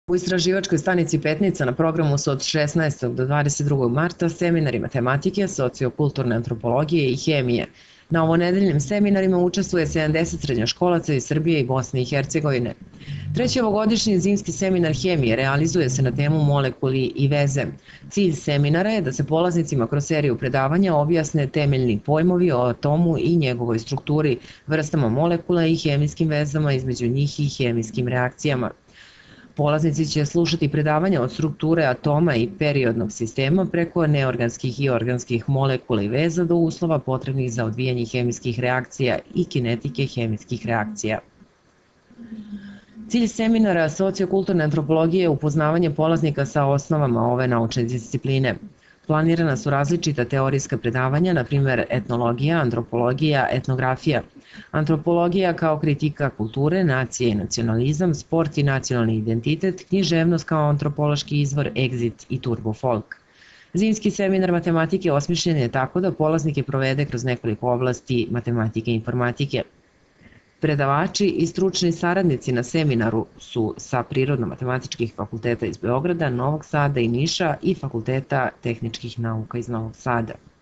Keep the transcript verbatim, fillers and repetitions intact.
U istraživačkoj stanici Petnica na programu su od šesnaestog do dvadeset drugog marta seminari matematike, sociokulturne antropologije i hemije. Na ovonedeljnim seminarima učestvuje sedamdeset srednjoškolaca iz Srbije i Bosne i Hercegovine. Treći ovogodišnji zimski seminar hemije realizuje se na temu molekuli i veze. Cilj seminara je da se polaznicima kroz seriju predavanja objasne temeljni pojmovi o atomu i njegovoj strukturi, vrstama molekula i hemijskim vezama između njih i hemijskim reakcijama. Polaznici će slušati predavanja od strukture atoma i periodnog sistema preko neorganskih i organskih molekula i veza do uslova potrebnih za odvijanje hemijskih reakcija i kinetike hemijskih reakcija. Cilj seminara sociokulturne antropologije je upoznavanje polaznika sa osnovama ove naučne discipline. Planirana su različita teorijska predavanja, na primjer etnologija, antropologija, etnografija. Antropologija kao kritika kulture, nacije i nacionalizam, sport i nacionalni identitet, književnost kao antropološki izvor, egzit i turbofolk. Zimski seminar matematike osmišljen je tako da polaznike provede kroz nekoliko oblasti matematike i informatike. Predavači i stručni saradnici na seminaru su sa Prirodno-matematičkih fakulteta iz Beograda, Novog Sada i Niša i Fakulteta tehničkih nauka iz Novog Sada.